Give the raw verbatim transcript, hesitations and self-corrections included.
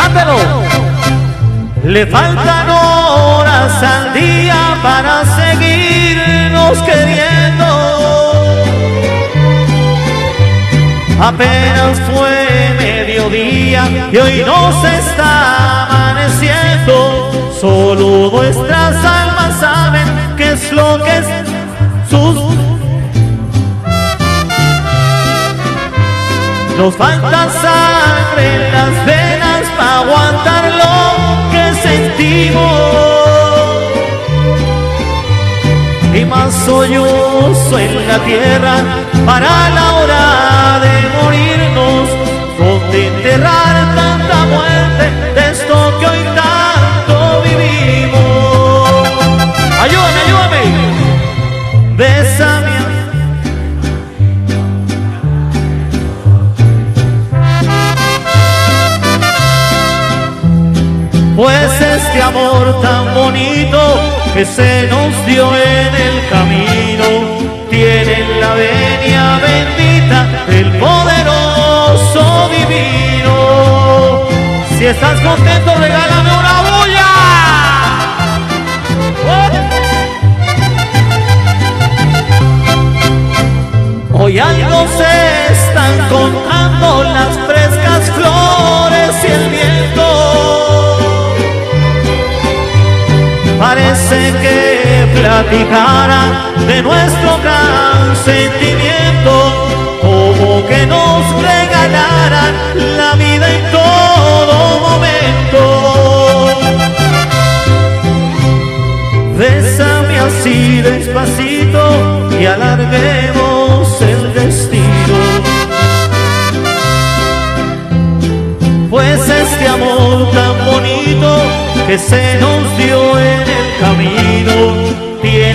cántelo. Le faltan horas al día para seguirnos queriendo. Apenas fue mediodía y hoy nos está amaneciendo. Solo nuestras almas saben qué es lo que es sus. Nos falta sangre en las venas para aguantar lo que sentimos. Y más sollozo en la tierra para la hora de morirnos. Donde enterrar tanta muerte de esto que hoy tanto vivimos. Ayúdame, ayúdame. Bésame. Pues este amor tan bonito que se nos dio en el camino tiene la venia bendita del poderoso divino. Si estás contento, regálame una bulla. ¡Oh! Hoy algo se están contando las frescas flores y el viento. Parece que platicaran de nuestro gran sentimiento, como que nos regalaran la vida en todo momento. Bésame así despacito y alarguemos el destino. Pues este amor tan bonito que se nos dio en el camino